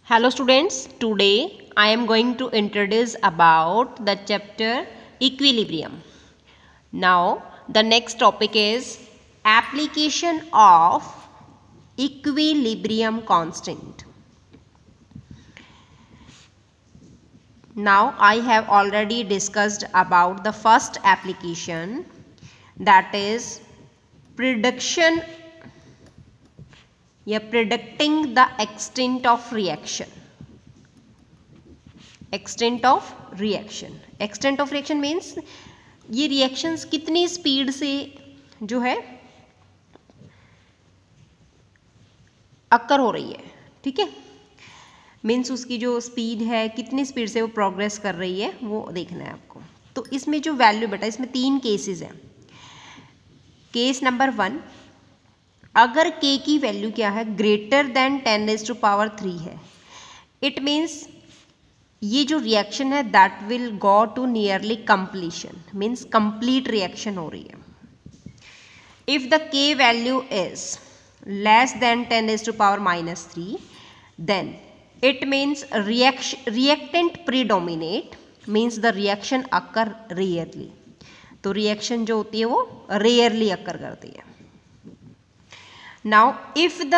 Hello students, today I am going to introduce about the chapter equilibrium. Now the next topic is application of equilibrium constant. Now I have already discussed about the first application, that is predicting the extent of reaction. Extent of reaction means ये reactions कितनी speed से जो है occur हो रही है, ठीक है, मीन्स उसकी जो स्पीड है कितनी स्पीड से वो प्रोग्रेस कर रही है वो देखना है आपको। तो इसमें जो वैल्यू बेटा, इसमें 3 केसेस हैं। केस नंबर 1, अगर k की वैल्यू क्या है, ग्रेटर देन 10⁻³ है, इट मीन्स ये जो रिएक्शन है that will go to nearly completion, means complete reaction हो रही है। If the k value is less than 10⁻³ then it means reactant predominate, means the reaction occur rarely. तो reaction जो होती है वो रेयरली अकर करती है। Now, if the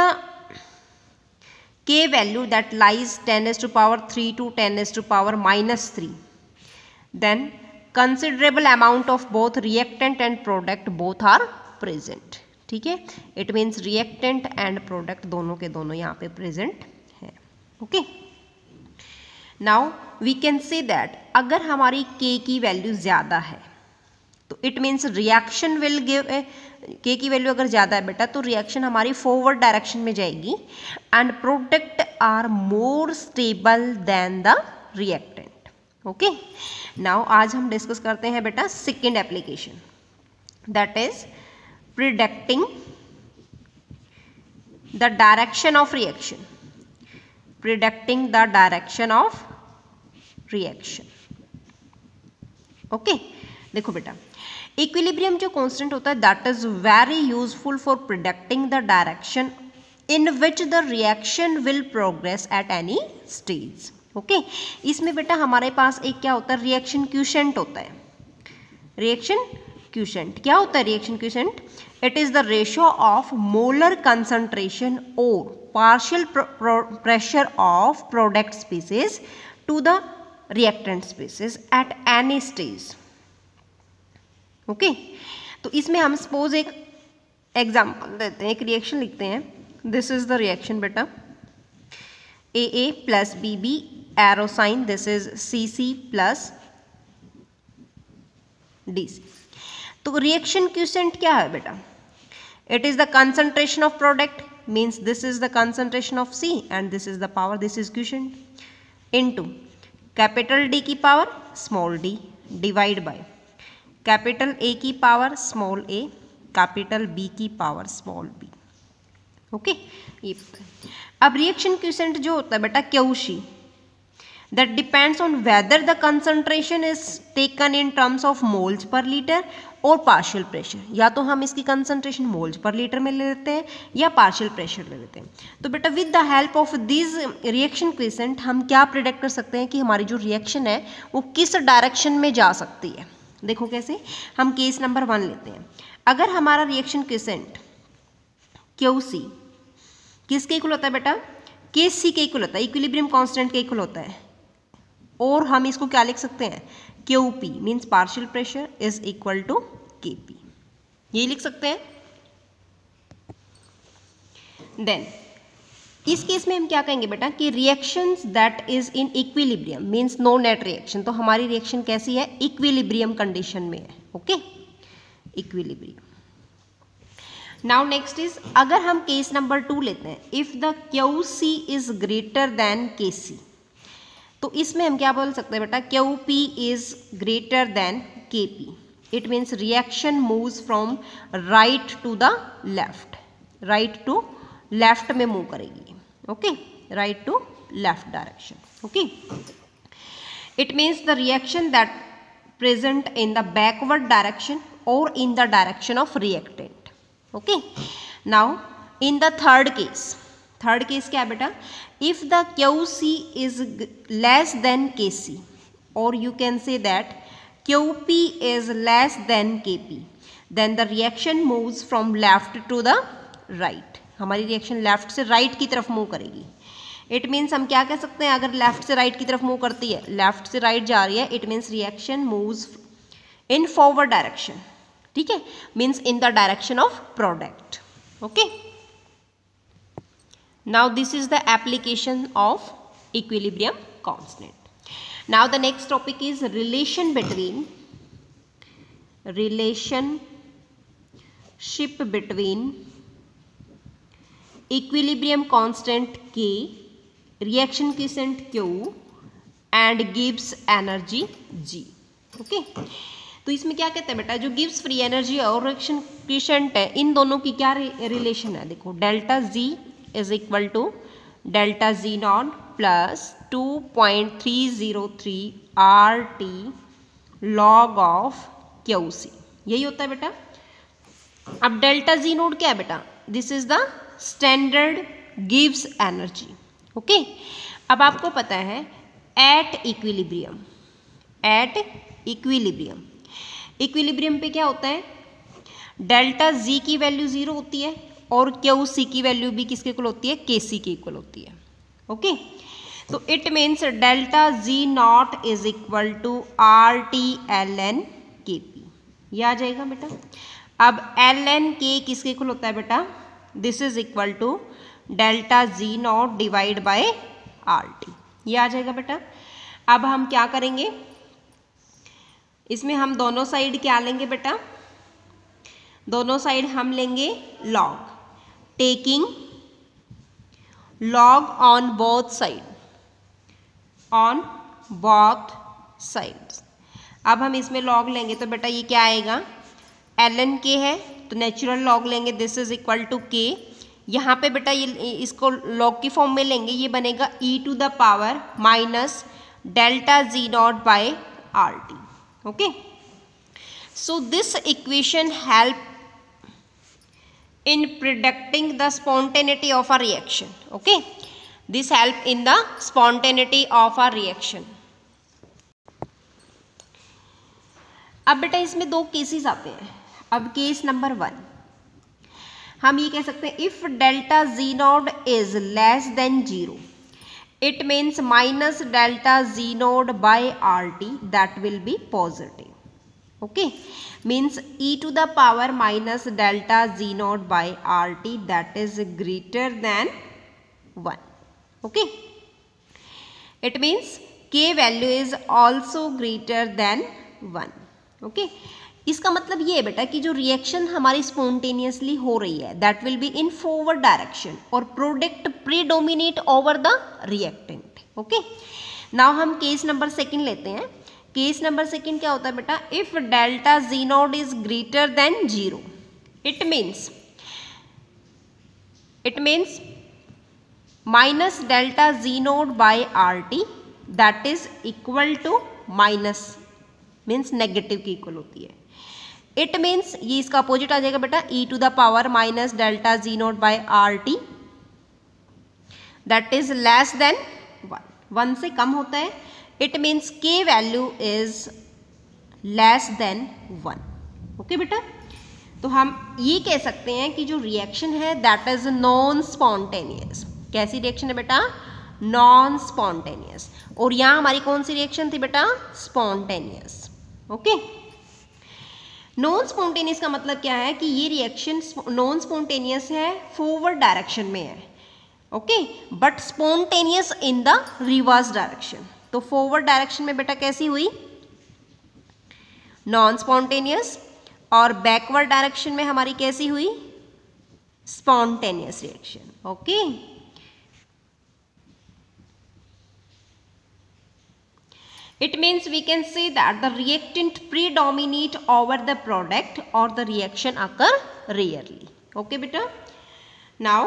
k value that lies 10⁻³ to 10⁻³ then considerable amount of both reactant and product both are present. ठीक है, it means reactant and product दोनों के दोनों यहाँ पे present है। Okay, now we can say that अगर हमारी k की वैल्यू ज़्यादा है तो it means reaction will give k की वैल्यू अगर ज़्यादा है बेटा तो रिएक्शन हमारी फॉरवर्ड डायरेक्शन में जाएगी and product are more stable than the reactant. Okay, now आज हम डिस्कस करते हैं बेटा second application, that is predicting the direction of reaction. Predicting the direction of reaction. Okay, देखो बेटा, इक्विलिब्रियम जो कांस्टेंट होता है that is very useful for predicting the direction in which the reaction will progress at any stage. Okay, इसमें बेटा हमारे पास एक क्या होता है, रिएक्शन क्यूशेंट होता है। रिएक्शन क्यूशेंट क्या होता है? Reaction quotient it is the ratio of molar concentration और partial pressure of product species to the reactant species at any stage. Okay, तो इसमें हम सपोज एक एग्जाम्पल देते हैं, एक रिएक्शन लिखते हैं। दिस इज द रिएक्शन बेटा, AA plus BB arrow sign, this is CC plus DC। तो रिएक्शन क्यूसेंट क्या है बेटा? It is the concentration of product, means this is the concentration of C and this is the power, this is quotient, into capital D की power small d divide by capital A की power small a, capital B की power small b। Okay, ये अब reaction quotient जो होता है बेटा QC, that depends on whether the concentration is taken in terms of moles per litre और partial pressure. या तो हम इसकी कंसंट्रेशन मोल्स पर लीटर में ले लेते हैं या पार्शियल प्रेशर ले लेते हैं। तो बेटा with the help of this reaction quotient हम क्या प्रिडिक्ट कर सकते हैं कि हमारी जो रिएक्शन है वो किस डायरेक्शन में जा सकती है। देखो कैसे, हम केस नंबर 1 लेते हैं। अगर हमारा रिएक्शन क्यूसेंट QC किसके इक्वल होता है बेटा? KC के इक्वल होता है, इक्विलिब्रियम कांस्टेंट के इक्वल होता है। और हम इसको क्या लिख सकते हैं? QP means partial pressure is equal to KP, ये लिख सकते हैं। देन इस केस में हम क्या कहेंगे बेटा कि reactions that is in equilibrium means no net reaction. तो हमारी रिएक्शन कैसी है? इक्विलिब्रियम कंडीशन में है। Okay, equilibrium. Now next is, अगर हम केस नंबर 2 लेते हैं, if the QC is greater than KC, तो इसमें हम क्या बोल सकते हैं बेटा? QP is greater than KP, it means reaction moves from right to the left, right to left में मूव करेगी। Okay, right to left direction. Okay, it means the reaction that present in the backward direction और in the direction of reactant. Okay, now in the third case क्या है बेटा? if the QC is less than Kc, or you can say that QP is less than Kp, then the reaction moves from left to the right. हमारी reaction left से right की तरफ move करेगी. It means हम क्या कह सकते हैं, अगर लेफ्ट से राइट की तरफ मूव करती है, लेफ्ट से राइट जा रही है, it means reaction moves in forward direction. ठीक है, means in the direction of product. Okay, now this is the application of equilibrium constant. Now the next topic is relationship between equilibrium constant K, reaction coefficient Q and Gibbs energy G. Okay, तो इसमें क्या कहते हैं बेटा, जो Gibbs free energy और reaction coefficient है, इन दोनों की क्या रिलेशन है. देखो, delta G is equal to delta G naught plus 2.303 RT log of QC. यही होता है बेटा. अब डेल्टा जी नोड क्या है बेटा, this is the standard Gibbs energy. Okay, अब आपको पता है एट इक्विलिब्रियम पे क्या होता है, डेल्टा जी की वैल्यू 0 होती है और क्यू सी की वैल्यू भी किसके इक्वल होती है, के सी के इक्वल होती है. ओके, तो it means delta G naught is equal to R T L N K P. यह आ जाएगा बेटा. अब एल एन के किसके इक्वल होता है बेटा, this is equal to delta G naught divide by R T. ये आ जाएगा बेटा. अब हम क्या करेंगे, इसमें हम दोनों साइड क्या लेंगे बेटा, दोनों साइड हम लेंगे log, taking log on both sides. अब हम इसमें लॉग लेंगे तो बेटा ये क्या आएगा, एल एन के है तो नेचुरल लॉग लेंगे, this is equal to K. यहाँ पे बेटा ये इसको लॉग की फॉर्म में लेंगे, ये बनेगा e to the power minus delta G naught by R T. Okay, so this equation help in predicting the spontaneity of a reaction. Okay, this help in the spontaneity of a reaction. अब बेटा इसमें दो cases आते हैं. अब case number 1 हम ये कह सकते हैं, if delta G naught is less than 0, it means minus delta G naught by R T, that will be positive. Okay, means e to the power minus delta z naught by RT, that is greater than 1. Okay, it means k value is also greater than 1. Okay, इसका मतलब ये है बेटा कि जो reaction हमारी spontaneously हो रही है, that will be in forward direction और product predominate over the reactant. Okay, now हम केस नंबर 2 लेते हैं. केस नंबर 2 क्या होता है बेटा, if delta G naught is greater than 0, it means minus delta G naught by R T, that is equal to minus, means negative की equal होती है. इट मीन्स ये इसका अपोजिट आ जाएगा बेटा, e to the power minus delta G naught by R T, that is less than 1 से कम होता है. It means k value is less than 1. Okay बेटा, तो हम ये कह सकते हैं कि जो रिएक्शन है दैट इज नॉन स्पॉन्टेनियस. कैसी रिएक्शन है बेटा, नॉन स्पॉन्टेनियस. और यहाँ हमारी कौन सी रिएक्शन थी बेटा, स्पॉन्टेनियस. ओके, नॉन स्पॉन्टेनियस का मतलब क्या है कि ये रिएक्शन नॉन स्पॉन्टेनियस है, फॉरवर्ड डायरेक्शन में है. Okay, but spontaneous in the reverse direction. तो फॉरवर्ड डायरेक्शन में बेटा कैसी हुई, नॉन स्पॉन्टेनियस, और बैकवर्ड डायरेक्शन में हमारी कैसी हुई, spontaneous reaction. Okay, it means we can say that the reactant predominate over the product और the reaction occur rarely. Okay बेटा, now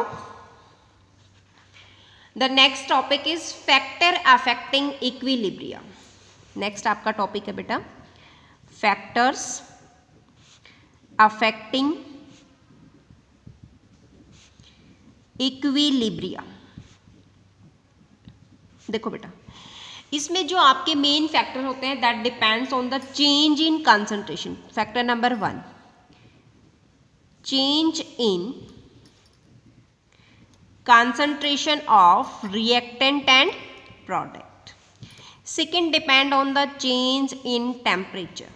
the next topic is factor affecting equilibrium. next आपका topic है बेटा factors affecting equilibrium. देखो बेटा, इसमें जो आपके मेन फैक्टर होते हैं that depends on the change in concentration. Factor number 1, change in concentration of reactant and product. Second, depend on the change in temperature.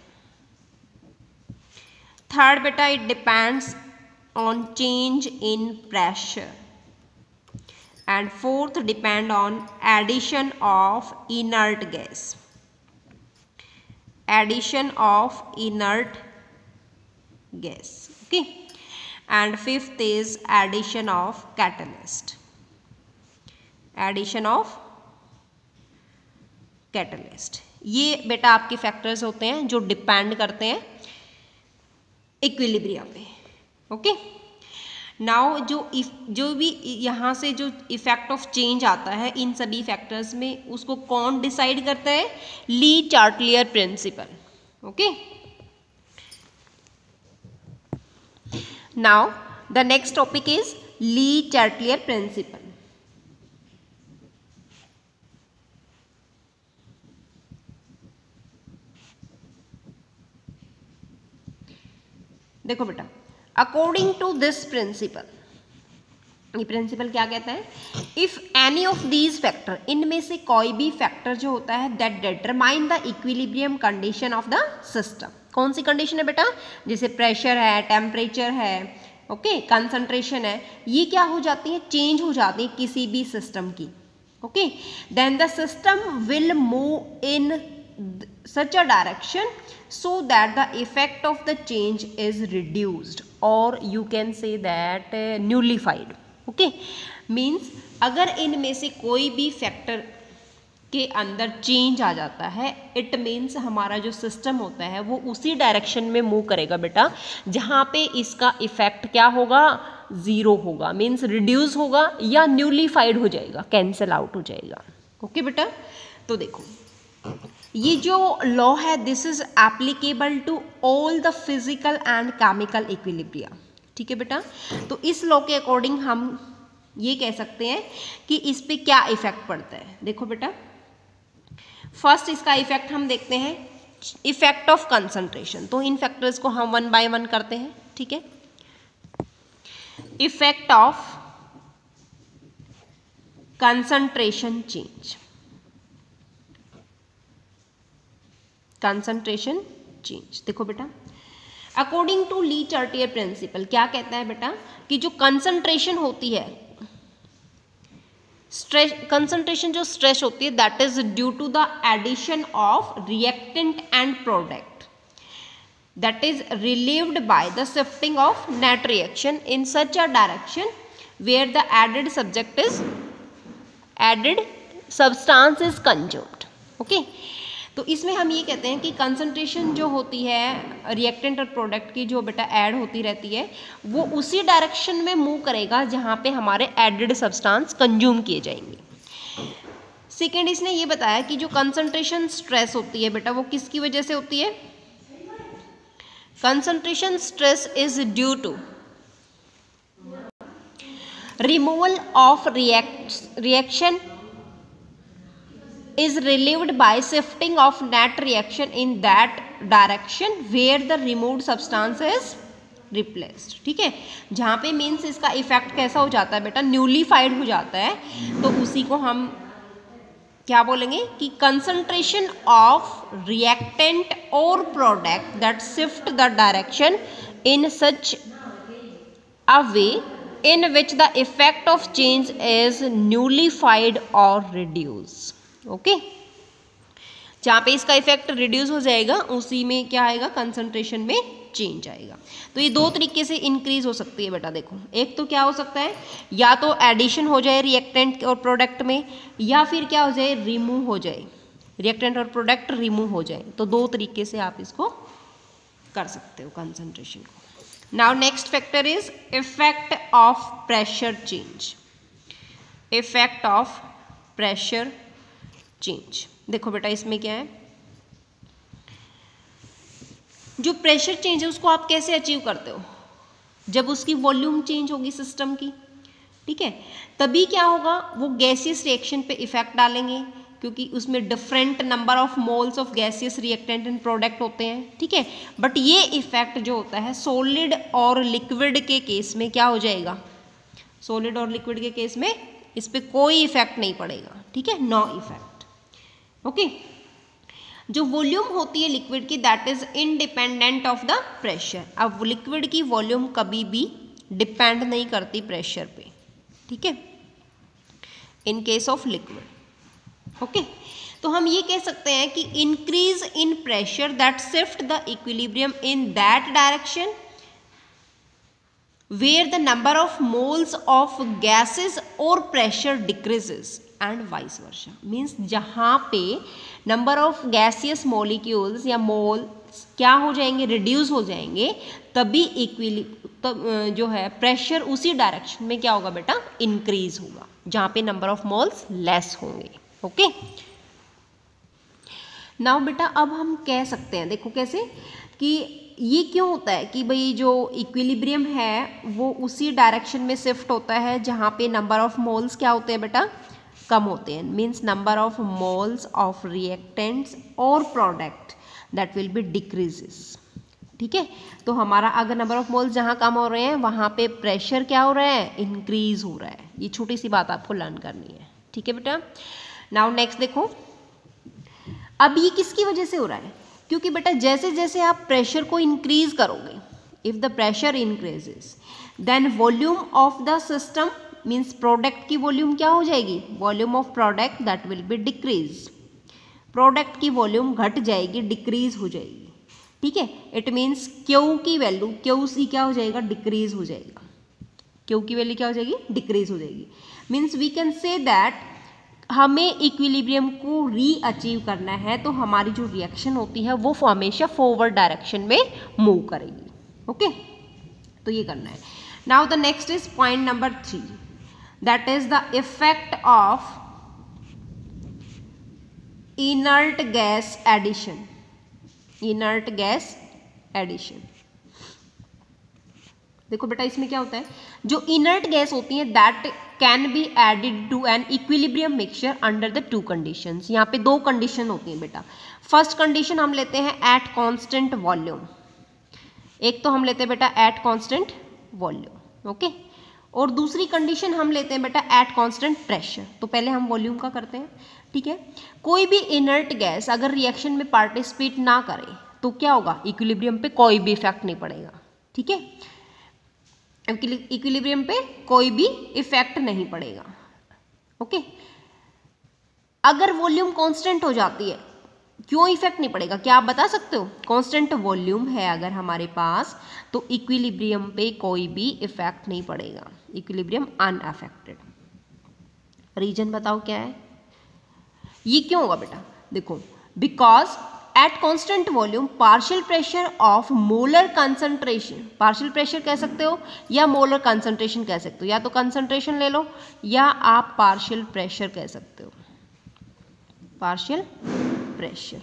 Third beta, it depends on change in pressure. And fourth, depend on addition of inert gas. Addition of inert gas. Okay. And fifth is addition of catalyst. Addition of catalyst. ये बेटा आपके factors होते हैं जो depend करते हैं equilibrium पे। Okay, now जो भी यहाँ से जो इफेक्ट ऑफ चेंज आता है इन सभी फैक्टर्स में, उसको कौन डिसाइड करता है? Le Chatelier principle. Okay, now the next topic is Lee Chatelier principle. देखो बेटा, अकॉर्डिंग टू दिस प्रिंसिपल, ये प्रिंसिपल क्या कहता है? If any of these factor, इनमें से कोई भी फैक्टर जो होता है that determine the equilibrium condition of the system. कौन सी कंडीशन है बेटा? जैसे प्रेशर है, टेम्परेचर है, ओके, कंसंट्रेशन है, ये क्या हो जाती है? चेंज हो जाती है किसी भी सिस्टम की। Okay, then the system will move in such a direction so that the effect of the change is reduced or you can say that nullified. Okay, means अगर इनमें से कोई भी फैक्टर के अंदर चेंज आ जाता है, इट मीन्स हमारा जो सिस्टम होता है वो उसी डायरेक्शन में मूव करेगा बेटा जहाँ पे इसका इफेक्ट क्या होगा? ज़ीरो होगा, मीन्स रिड्यूस होगा या न्यूलिफाइड हो जाएगा, कैंसिल आउट हो जाएगा। ओके बेटा, तो देखो ये जो लॉ है this is applicable to all the physical and chemical equilibria. ठीक है बेटा, तो इस लॉ के अकॉर्डिंग हम ये कह सकते हैं कि इस पे क्या इफेक्ट पड़ता है। देखो बेटा, फर्स्ट इसका इफेक्ट हम देखते हैं, इफेक्ट ऑफ कंसंट्रेशन। तो इन फैक्टर्स को हम वन बाय वन करते हैं। ठीक है, effect of concentration change, concentration change. देखो बेटा, according to Le Chatelier principle क्या कहता है बेटा कि जो कंसंट्रेशन होती है, स्ट्रेस, कंसंट्रेशन जो स्ट्रेस होती है that is due to the addition of reactant and product that is relieved by the shifting of net reaction in such a direction where the added subject is added substance is consumed. Okay, तो इसमें हम ये कहते हैं कि concentration जो होती है रिएक्टेंट और प्रोडक्ट की जो बेटा ऐड होती रहती है वो उसी डायरेक्शन में मूव करेगा जहाँ पे हमारे एडेड सब्सटेंस कंज्यूम किए जाएंगे। सेकेंड, इसने ये बताया कि जो कंसंट्रेशन स्ट्रेस होती है बेटा वो किसकी वजह से होती है? Concentration stress is due to removal of reaction is relieved by shifting of net reaction in that direction where the removed substance is replaced। ठीक है, जहाँ पे मीन्स इसका इफेक्ट कैसा हो जाता है बेटा? न्यूलिफाइड हो जाता है, तो उसी को हम क्या बोलेंगे कि कंसंट्रेशन ऑफ रिएक्टेंट और product that shift the direction in such a way in which the effect of change is nullified or reduced। Okay, जहाँ पे इसका इफेक्ट रिड्यूस हो जाएगा उसी में क्या आएगा? कंसंट्रेशन में चेंज आएगा। तो ये दो तरीके से इंक्रीज हो सकती है बेटा। देखो, एक तो क्या हो सकता है, या तो एडिशन हो जाए रिएक्टेंट और प्रोडक्ट में, या फिर क्या हो जाए? रिमूव हो जाए, रिएक्टेंट और प्रोडक्ट रिमूव हो जाए। तो दो तरीके से आप इसको कर सकते हो कंसंट्रेशन को। Now next factor is effect of pressure change. Effect of pressure change, देखो बेटा इसमें क्या है, जो प्रेशर चेंज है उसको आप कैसे अचीव करते हो? जब उसकी वॉल्यूम चेंज होगी सिस्टम की, ठीक है। तभी क्या होगा, वो गैसियस रिएक्शन पे इफेक्ट डालेंगे, क्योंकि उसमें different number of moles of gaseous reactant and product होते हैं, ठीक है। बट ये इफेक्ट जो होता है सॉलिड और लिक्विड के केस में क्या हो जाएगा, सॉलिड और लिक्विड के केस में इस पर कोई इफेक्ट नहीं पड़ेगा, ठीक है, नो इफेक्ट। ओके। जो वॉल्यूम होती है लिक्विड की that is independent of the pressure. अब लिक्विड की वॉल्यूम कभी भी डिपेंड नहीं करती प्रेशर पे, ठीक है, in case of liquid. Okay. तो हम ये कह सकते हैं कि increase in pressure that shift the equilibrium in that direction where the number of moles of gases or pressure decreases and vice versa। Means जहाँ पे नंबर ऑफ गैसियस मॉलिक्यूल्स या मोल्स क्या हो जाएंगे, रिड्यूस हो जाएंगे, तभी जो है प्रेशर उसी डायरेक्शन में क्या होगा बेटा, इंक्रीज होगा, जहाँ पे नंबर ऑफ मोल्स लेस होंगे। ओके। नाउ बेटा अब हम कह सकते हैं, देखो कैसे, कि ये क्यों होता है कि भाई जो इक्विलिब्रियम है वो उसी डायरेक्शन में शिफ्ट होता है जहाँ पे नंबर ऑफ मोल्स क्या होते हैं बेटा, कम होते हैं। Means number of moles of reactants और product that will be decreases, ठीक है। तो हमारा अगर नंबर ऑफ मोल्स जहाँ कम हो रहे हैं वहाँ पे प्रेशर क्या हो रहा है, इंक्रीज हो रहा है। ये छोटी सी बात आपको लर्न करनी है, ठीक है बेटा। नाउ नेक्स्ट देखो, अब ये किसकी वजह से हो रहा है, क्योंकि बेटा जैसे जैसे आप प्रेशर को इंक्रीज करोगे, if the pressure increases then volume of the system means product की वॉल्यूम क्या हो जाएगी, volume of product that will be decrease, product की वॉल्यूम घट जाएगी, डिक्रीज हो जाएगी, ठीक है। इट मीन्स क्यू की वैल्यू, क्यू सी क्या हो जाएगा, डिक्रीज हो जाएगा, क्यू की वैल्यू क्या हो जाएगी, डिक्रीज हो जाएगी। Means we can say that हमें इक्विलिब्रियम को री अचीव करना है तो हमारी जो रिएक्शन होती है वो हमेशा फॉरवर्ड डायरेक्शन में मूव करेगी। ओके, तो ये करना है। Now the next is point number 3, that is the effect of inert gas addition. Inert gas addition, देखो बेटा इसमें क्या होता है, जो इनर्ट गैस होती है that can be added to an equilibrium mixture under the 2 conditions. यहाँ पे 2 कंडीशन होती हैं बेटा। फर्स्ट कंडीशन हम लेते हैं एट कांस्टेंट वॉल्यूम, एक तो हम लेते हैं बेटा एट कांस्टेंट वॉल्यूम, ओके, और दूसरी कंडीशन हम लेते हैं बेटा एट कांस्टेंट प्रेशर। तो पहले हम वॉल्यूम का करते हैं, ठीक है। कोई भी इनर्ट गैस अगर रिएक्शन में पार्टिसिपेट ना करे तो क्या होगा, इक्विलिब्रियम पे कोई भी इफेक्ट नहीं पड़ेगा, ठीक है, इक्विलिब्रियम पे कोई भी इफेक्ट नहीं पड़ेगा। ओके, अगर वॉल्यूम कांस्टेंट हो जाती है क्यों इफेक्ट नहीं पड़ेगा, क्या आप बता सकते हो? कांस्टेंट वॉल्यूम है अगर हमारे पास तो इक्विलिब्रियम पे कोई भी इफेक्ट नहीं पड़ेगा, इक्विलिब्रियम अनअफेक्टेड। रीजन बताओ क्या है, ये क्यों होगा बेटा? देखो, because at constant volume partial pressure of molar concentration, partial pressure कह सकते हो या मोलर कंसंट्रेशन कह सकते हो, या तो कंसंट्रेशन ले लो या आप पार्शियल प्रेशर कह सकते हो, पार्शियल प्रेशर।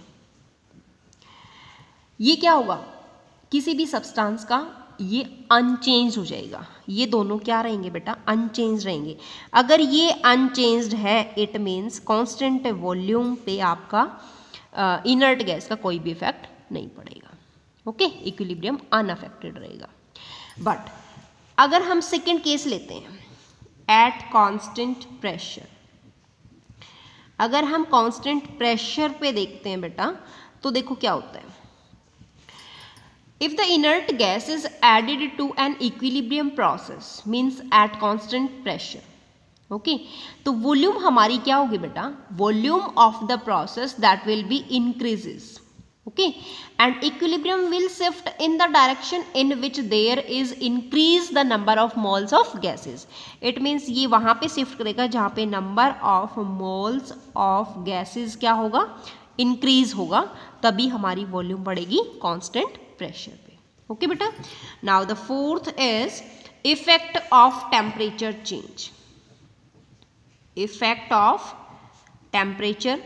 ये क्या होगा, किसी भी सब्सटेंस का ये अनचेंज हो जाएगा, ये दोनों क्या रहेंगे बेटा, अनचेंज रहेंगे। अगर ये अनचेंज्ड है इट मीन्स कांस्टेंट वॉल्यूम पे आपका इनर्ट गैस का कोई भी इफेक्ट नहीं पड़ेगा। ओके, इक्विलिब्रियम अनअफेक्टेड रहेगा। बट अगर हम सेकेंड केस लेते हैं एट कांस्टेंट प्रेशर, अगर हम कांस्टेंट प्रेशर पे देखते हैं बेटा तो देखो क्या होता है, if the inert gas is added to an equilibrium process means at constant pressure, okay, तो वॉल्यूम हमारी क्या होगी बेटा, volume of the process that will be increases, okay, and equilibrium will shift in the direction in which there is increase the number of moles of gases. It means ये वहां पे shift करेगा जहां पे number of moles of gases क्या होगा, increase होगा, तभी हमारी वॉल्यूम बढ़ेगी कांस्टेंट प्रेशर पे। ओके बेटा, now the fourth is effect of temperature change, effect of temperature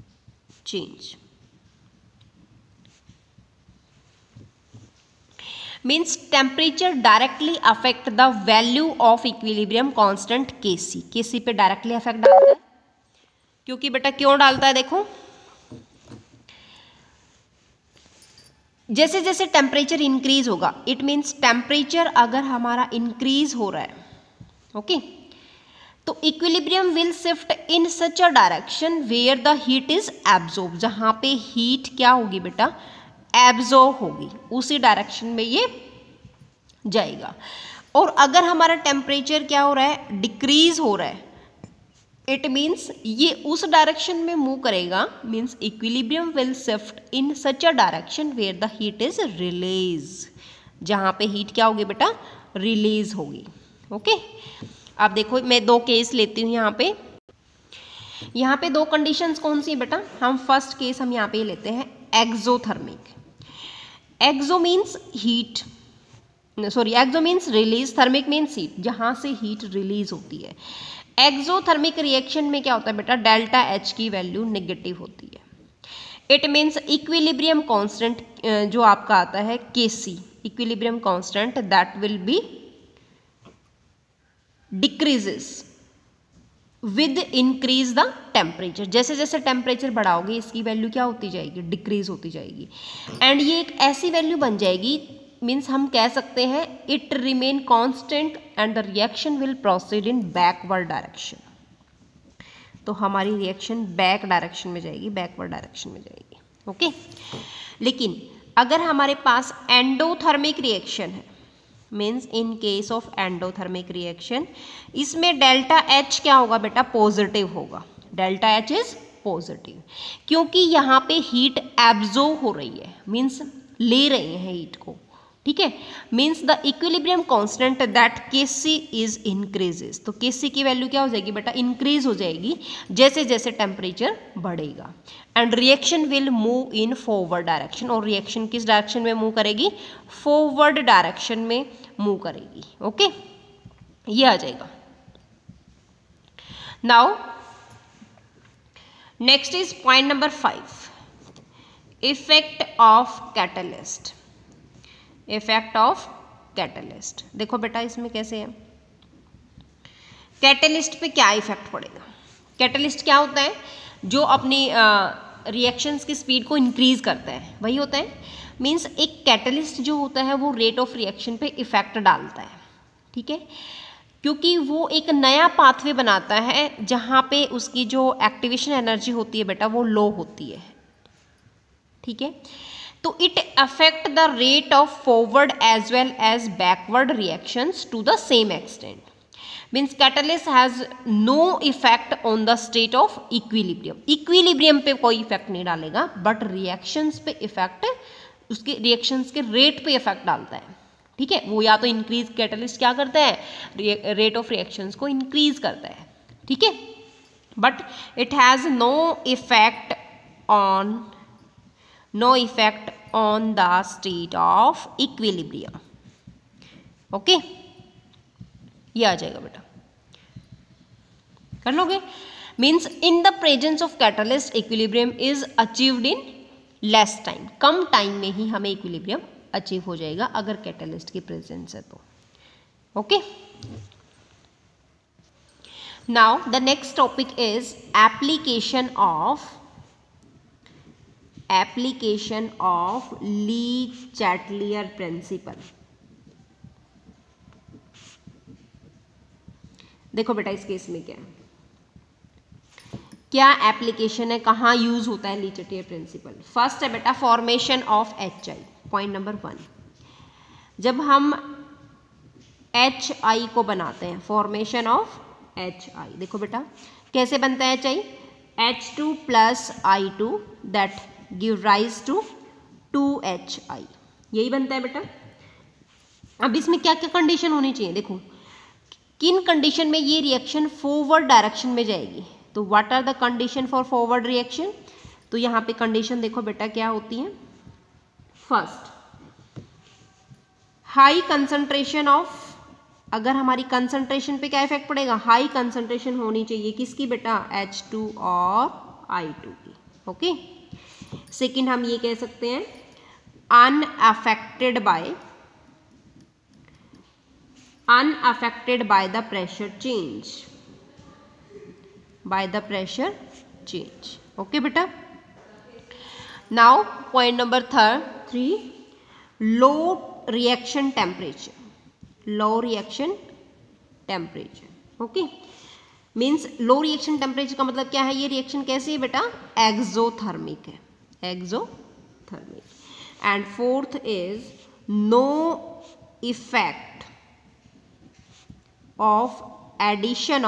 change. Means temperature directly affect the value of equilibrium constant KC. KC पे directly affect डालता है, क्योंकि बेटा क्यों डालता है, देखो जैसे जैसे टेम्परेचर इंक्रीज होगा, इट मीन्स टेम्परेचर अगर हमारा इंक्रीज हो रहा है, ओके, तो equilibrium will shift in such a direction where the heat is absorb, जहां पे हीट क्या होगी बेटा, एब्जॉर्ब होगी, उसी डायरेक्शन में ये जाएगा। और अगर हमारा टेम्परेचर क्या हो रहा है, डिक्रीज हो रहा है, इट मीन्स ये उस डायरेक्शन में मूव करेगा, means equilibrium will shift in such a direction where the heat is release, जहां पे हीट क्या होगी बेटा, रिलीज होगी। ओके, अब देखो मैं दो केस लेती हूँ यहाँ पे दो कंडीशंस कौन सी है बेटा, हम फर्स्ट केस हम यहाँ पे लेते हैं exothermic. Exo means heat, sorry exo means release, thermic means heat, जहां से हीट रिलीज होती है। एक्सोथर्मिक रिएक्शन में क्या होता है बेटा, डेल्टा एच की वैल्यू नेगेटिव होती है। इट मीन्स इक्विलिब्रियम कांस्टेंट जो आपका आता है KC, equilibrium constant that will be decreases with increase the temperature, जैसे जैसे टेम्परेचर बढ़ाओगे इसकी वैल्यू क्या होती जाएगी, डिक्रीज होती जाएगी। एंड ये एक ऐसी वैल्यू बन जाएगी, मीन्स हम कह सकते हैं it remain constant and the reaction will proceed in backward direction. तो हमारी रिएक्शन बैक डायरेक्शन में जाएगी, बैकवर्ड डायरेक्शन में जाएगी। ओके, लेकिन अगर हमारे पास एंडोथर्मिक रिएक्शन है, means in case of endothermic reaction, इसमें डेल्टा एच क्या होगा बेटा, पॉजिटिव होगा, डेल्टा एच इज पॉजिटिव, क्योंकि यहाँ पे हीट एब्जॉर्ब हो रही है, मीन्स ले रहे हैं हीट को, ठीक है। Means the equilibrium constant that KC is increases, तो केसी की वैल्यू क्या हो जाएगी बेटा, इंक्रीज हो जाएगी जैसे जैसे टेम्परेचर बढ़ेगा। And reaction will move in forward direction, और रिएक्शन किस डायरेक्शन में मूव करेगी, फॉरवर्ड डायरेक्शन में मूव करेगी। ओके, ये आ जाएगा। Now next is point number 5, effect of catalyst. Effect of catalyst, देखो बेटा इसमें कैसे है, कैटलिस्ट पे क्या इफेक्ट पड़ेगा। कैटलिस्ट क्या होता है, जो अपनी रिएक्शंस की स्पीड को इंक्रीज करता है, वही होता है। मीन्स एक कैटलिस्ट जो होता है वो रेट ऑफ रिएक्शन पे इफेक्ट डालता है, ठीक है, क्योंकि वो एक नया पाथवे बनाता है जहाँ पे उसकी जो एक्टिवेशन एनर्जी होती है बेटा वो लो होती है, ठीक है। तो it affect the rate of forward as well as backward reactions to the same extent. Means catalyst has no effect on the state of equilibrium, equilibrium पे कोई इफेक्ट नहीं डालेगा, बट रिएक्शंस पे इफेक्ट, उसके रिएक्शंस के rate पे effect डालता है, ठीक है। वो या तो इंक्रीज, कैटलिस्ट क्या करता है, रेट ऑफ रिएक्शंस को इंक्रीज करता है, ठीक है, but it has no effect on the state of equilibrium। Okay, ये आ जाएगा बेटा, कर लोगे। Means in the presence of catalyst equilibrium is achieved in less time, कम टाइम में ही हमें इक्विलिब्रियम अचीव हो जाएगा अगर कैटलिस्ट की प्रेजेंस है तो। Okay, now the next topic is application of le Chatelier principle. देखो बेटा इस केस में क्या एप्लीकेशन है, कहाँ यूज होता है ली चैटलियर प्रिंसिपल। फर्स्ट है बेटा formation of HI, point number 1, जब हम HI को बनाते हैं, फॉर्मेशन ऑफ HI, देखो बेटा कैसे बनता है HI, H2 plus I2 that give rise to 2HI, यही बनता है बेटा। अब इसमें क्या क्या कंडीशन होनी चाहिए, देखो किन कंडीशन में ये रिएक्शन फॉरवर्ड डायरेक्शन में जाएगी, तो what are the condition for forward reaction. तो यहाँ पे कंडीशन देखो बेटा क्या होती है, फर्स्ट हाई कंसंट्रेशन ऑफ, अगर हमारी कंसंट्रेशन पे क्या इफेक्ट पड़ेगा, हाई कंसंट्रेशन होनी चाहिए किसकी बेटा, H2 और I2 की। ओके, सेकेंड हम ये कह सकते हैं unaffected by unaffected by the pressure change, by the pressure change. Okay बेटा. Now point number 3, low reaction temperature, low reaction temperature. Okay, means low reaction temperature का मतलब क्या है, ये रिएक्शन कैसी है बेटा, एक्सोथर्मिक है, exothermic. And fourth is no effect of addition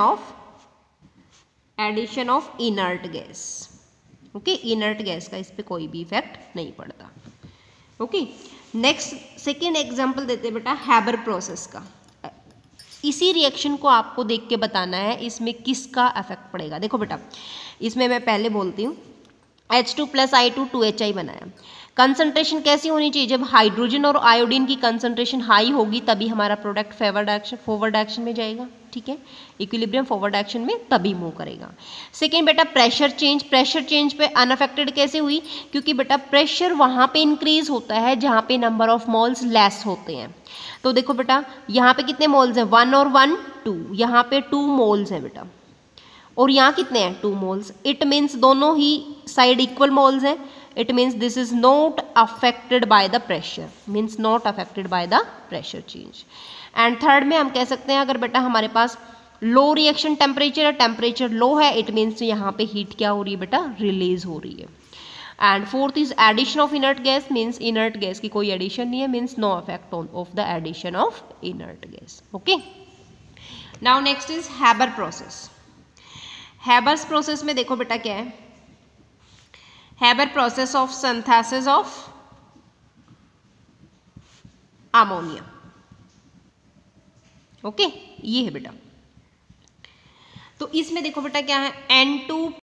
of inert gas. Okay, inert gas का इस पे कोई भी इफेक्ट नहीं पड़ता. ओके, नेक्स्ट सेकेंड एग्जाम्पल देते हैं बेटा हैबर प्रोसेस का. इसी रिएक्शन को आपको देख के बताना है इसमें किसका इफेक्ट पड़ेगा. देखो बेटा, इसमें मैं पहले बोलती हूँ H2 + I2 2HI बनाया. कंसंट्रेशन कैसी होनी चाहिए, जब हाइड्रोजन और आयोडीन की कंसंट्रेशन हाई होगी तभी हमारा प्रोडक्ट फॉरवर्ड एक्शन में जाएगा. ठीक है, इक्विलिब्रियम फॉरवर्ड एक्शन में तभी मूव करेगा. सेकेंड बेटा प्रेशर चेंज पे अनअफेक्टेड कैसे हुई, क्योंकि बेटा प्रेशर वहाँ पे इंक्रीज होता है जहाँ पे नंबर ऑफ मोल्स लेस होते हैं. तो देखो बेटा यहाँ पे कितने मोल्स हैं, 1 और 1 2, यहाँ पे 2 मोल्स है बेटा, और यहाँ कितने हैं 2 मोल्स. इट मीन्स दोनों ही साइड इक्वल मोल्स हैं. It means this is not affected by the pressure, means not affected by the pressure change. And third में हम कह सकते हैं अगर बेटा हमारे पास लो रिएक्शन टेम्परेचर है, टेम्परेचर लो है, इट मीन्स यहाँ पे हीट क्या हो रही है बेटा, रिलीज हो रही है. And fourth is addition of inert gas, means inert gas की कोई एडिशन नहीं है, means no effect of the addition of inert gas. Okay, now next is Haber process. Haber's process में देखो बेटा क्या है, Haber process of synthesis of ammonia. Okay, ये है बेटा. तो इसमें देखो बेटा क्या है, N2